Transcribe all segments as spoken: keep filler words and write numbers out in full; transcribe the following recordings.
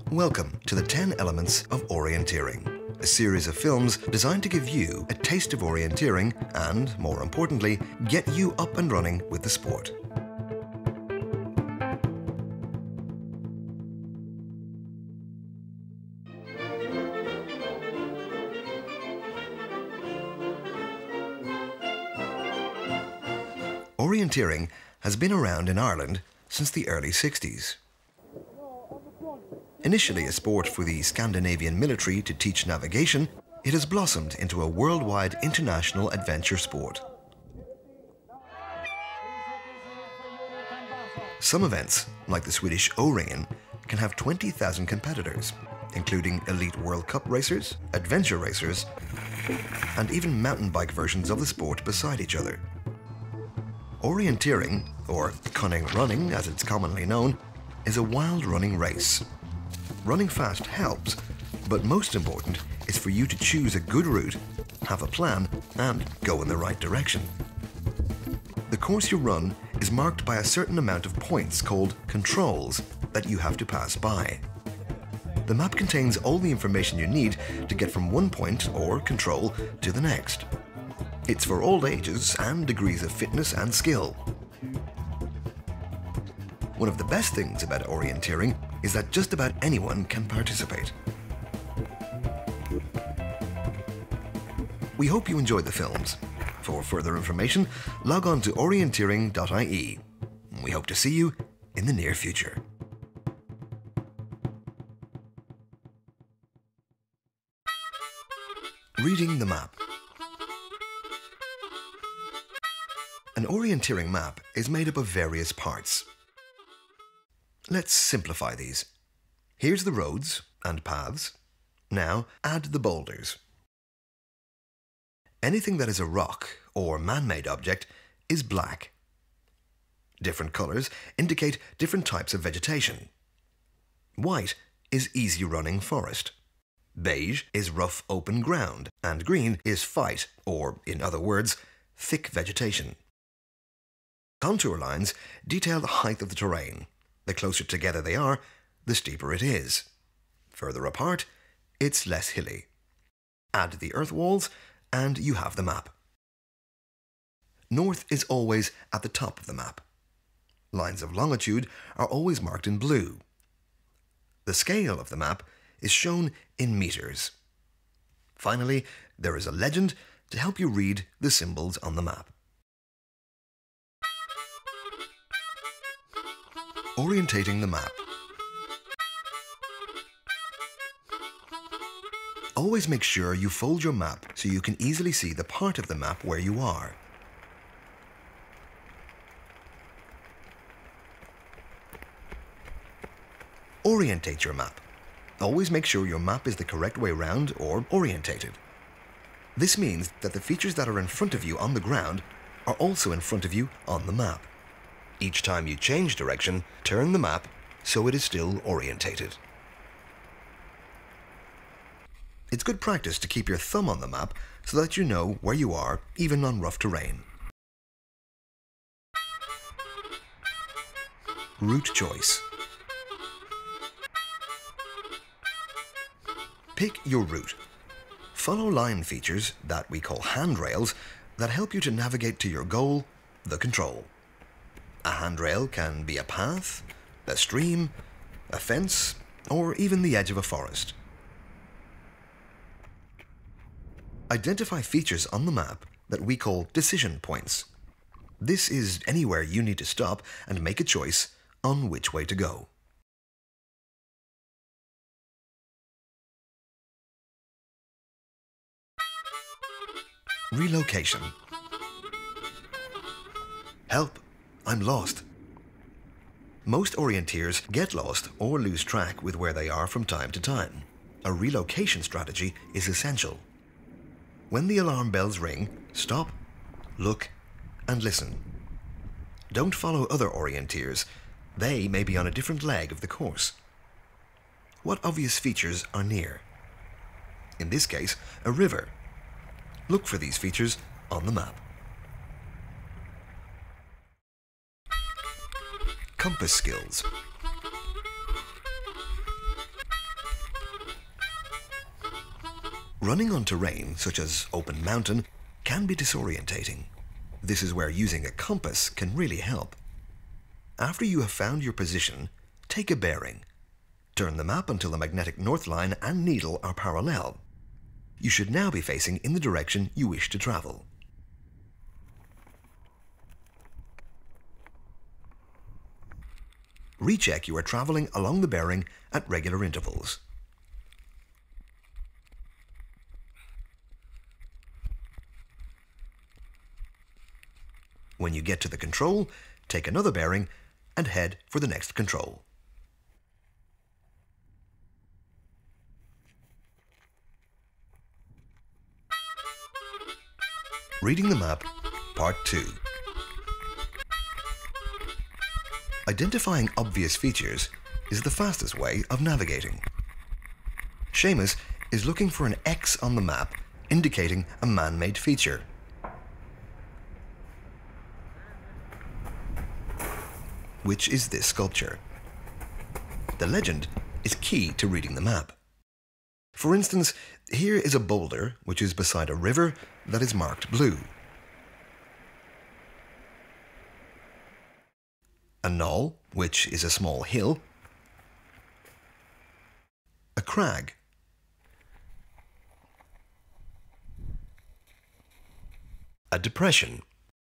Welcome to the ten Elements of Orienteering, a series of films designed to give you a taste of orienteering and, more importantly, get you up and running with the sport. Orienteering has been around in Ireland since the early sixties. Initially a sport for the Scandinavian military to teach navigation, it has blossomed into a worldwide international adventure sport. Some events, like the Swedish O-Ringen, can have twenty thousand competitors, including elite World Cup racers, adventure racers, and even mountain bike versions of the sport beside each other. Orienteering, or cunning running as it's commonly known, is a wild running race. Running fast helps, but most important is for you to choose a good route, have a plan, and go in the right direction. The course you run is marked by a certain amount of points called controls that you have to pass by. The map contains all the information you need to get from one point or control to the next. It's for all ages and degrees of fitness and skill. One of the best things about orienteering is that just about anyone can participate. We hope you enjoyed the films. For further information, log on to orienteering dot I E. We hope to see you in the near future. Reading the map. An orienteering map is made up of various parts. Let's simplify these. Here's the roads and paths. Now add the boulders. Anything that is a rock or man-made object is black. Different colours indicate different types of vegetation. White is easy running forest. Beige is rough open ground, and green is fight, or in other words, thick vegetation. Contour lines detail the height of the terrain. The closer together they are, the steeper it is. Further apart, it's less hilly. Add the earth walls, and you have the map. North is always at the top of the map. Lines of longitude are always marked in blue. The scale of the map is shown in meters. Finally, there is a legend to help you read the symbols on the map. Orientating the map. Always make sure you fold your map so you can easily see the part of the map where you are. Orientate your map. Always make sure your map is the correct way round or orientated. This means that the features that are in front of you on the ground are also in front of you on the map. Each time you change direction, turn the map so it is still orientated. It's good practice to keep your thumb on the map so that you know where you are, even on rough terrain. Route choice. Pick your route. Follow line features that we call handrails that help you to navigate to your goal, the control. A handrail can be a path, a stream, a fence, or even the edge of a forest. Identify features on the map that we call decision points. This is anywhere you need to stop and make a choice on which way to go. Relocation. Help! I'm lost. Most orienteers get lost or lose track with where they are from time to time. A relocation strategy is essential. When the alarm bells ring, stop, look, and listen. Don't follow other orienteers. They may be on a different leg of the course. What obvious features are near? In this case, a river. Look for these features on the map. Compass skills. Running on terrain, such as open mountain, can be disorientating. This is where using a compass can really help. After you have found your position, take a bearing. Turn the map until the magnetic north line and needle are parallel. You should now be facing in the direction you wish to travel. Recheck you are traveling along the bearing at regular intervals. When you get to the control, take another bearing and head for the next control. Reading the map, part two. Identifying obvious features is the fastest way of navigating. Seamus is looking for an X on the map indicating a man-made feature. Which is this sculpture. The legend is key to reading the map. For instance, here is a boulder which is beside a river that is marked blue. A knoll, which is a small hill. A crag. A depression.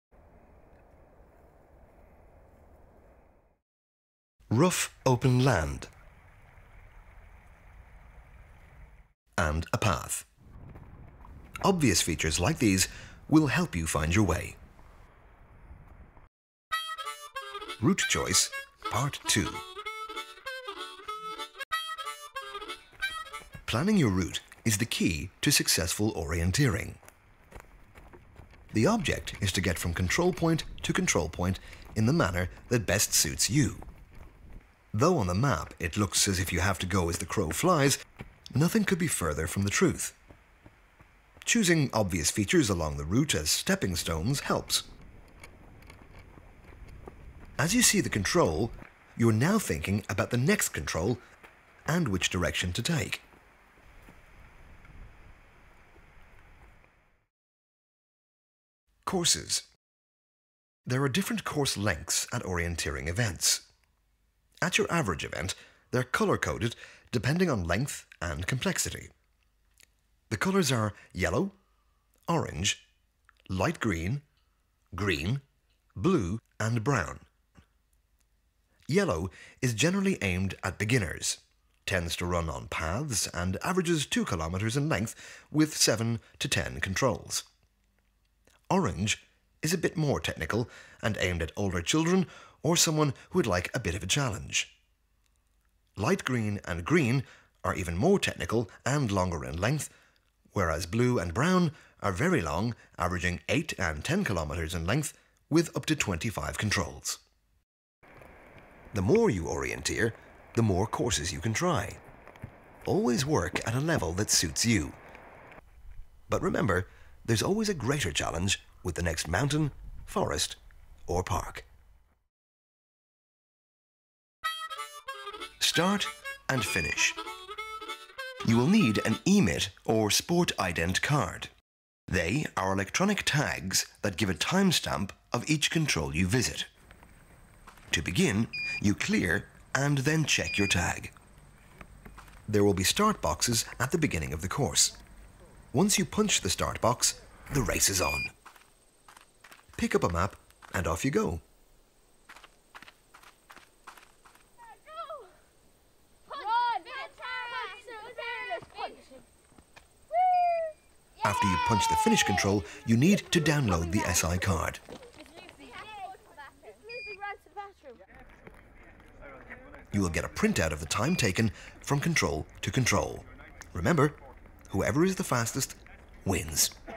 Rough open land. And a path. Obvious features like these will help you find your way. Route choice, part two. Planning your route is the key to successful orienteering. The object is to get from control point to control point in the manner that best suits you. Though on the map it looks as if you have to go as the crow flies, nothing could be further from the truth. Choosing obvious features along the route as stepping stones helps. As you see the control, you're now thinking about the next control and which direction to take. Courses. There are different course lengths at orienteering events. At your average event, they're color-coded depending on length and complexity. The colors are yellow, orange, light green, green, blue, and brown. Yellow is generally aimed at beginners, tends to run on paths, and averages two kilometers in length with seven to ten controls. Orange is a bit more technical and aimed at older children or someone who would like a bit of a challenge. Light green and green are even more technical and longer in length, whereas blue and brown are very long, averaging eight and ten kilometers in length with up to twenty-five controls. The more you orienteer, the more courses you can try. Always work at a level that suits you. But remember, there's always a greater challenge with the next mountain, forest, or park. Start and finish. You will need an E M I T or Sport Ident card. They are electronic tags that give a timestamp of each control you visit. To begin, you clear and then check your tag. There will be start boxes at the beginning of the course. Once you punch the start box, the race is on. Pick up a map and off you go. After you punch the finish control, you need to download the S I card. You will get a printout of the time taken from control to control. Remember, whoever is the fastest wins.